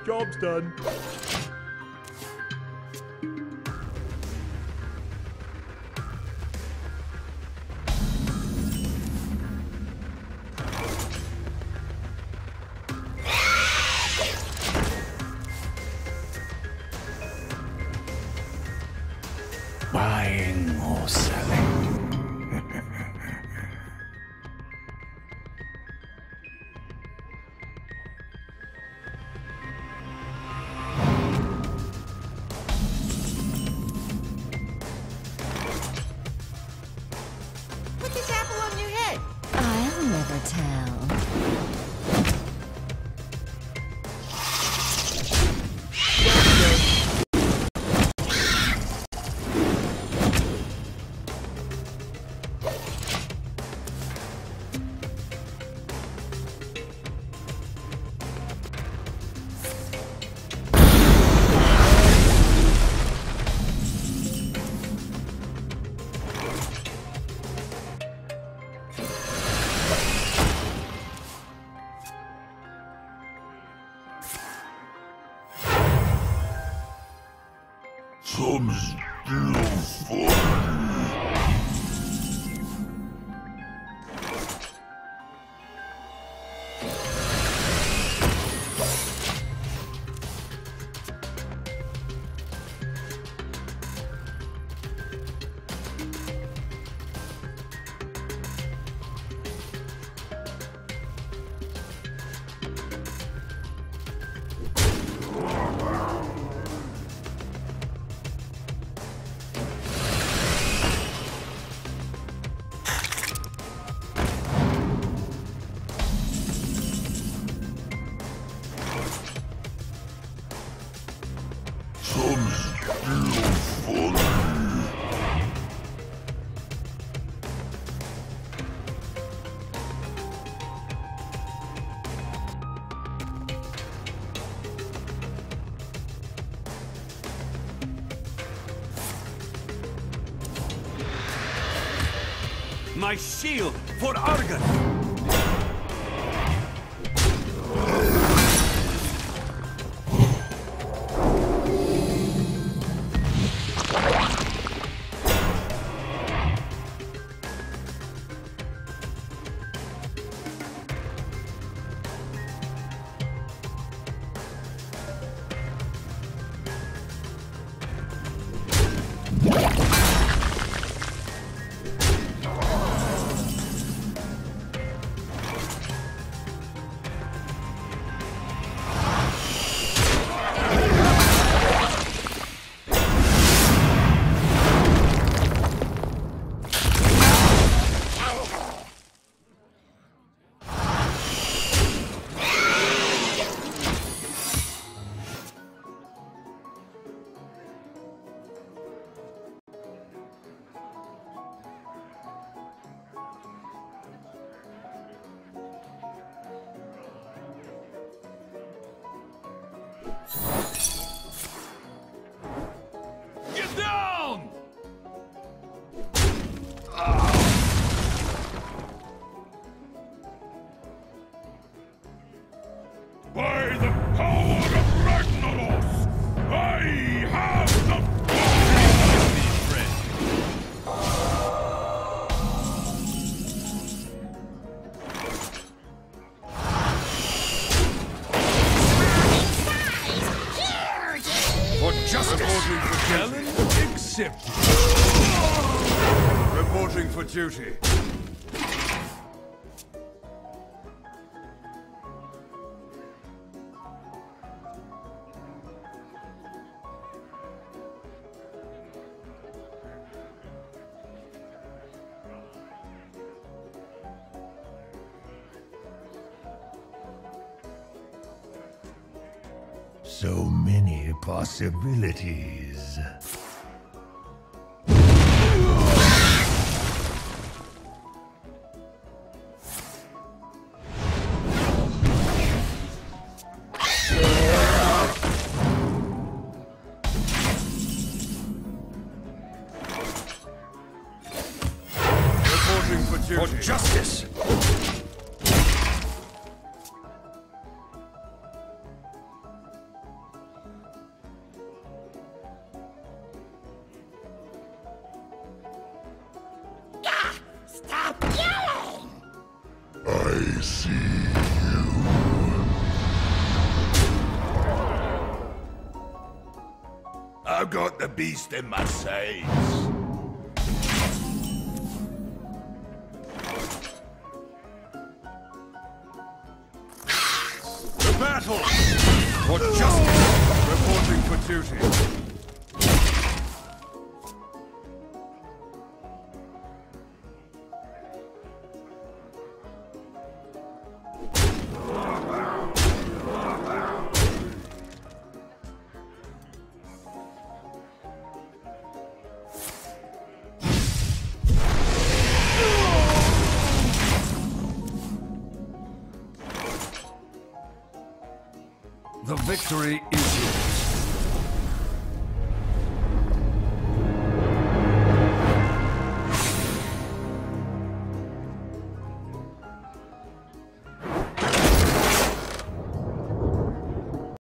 Job's done. Buying or selling? Put this apple on your head. I'll never tell. Some still fun. Some still fun. My shield for Argus! Get down! By the power of Ragnaros, I have the For justice! Reporting for challenge accepted. Reporting for duty. so many possibilities. Reporting for duty. For justice! see you. I've got the beast in my sights. The battle for justice. Reporting for duty. The victory is yours.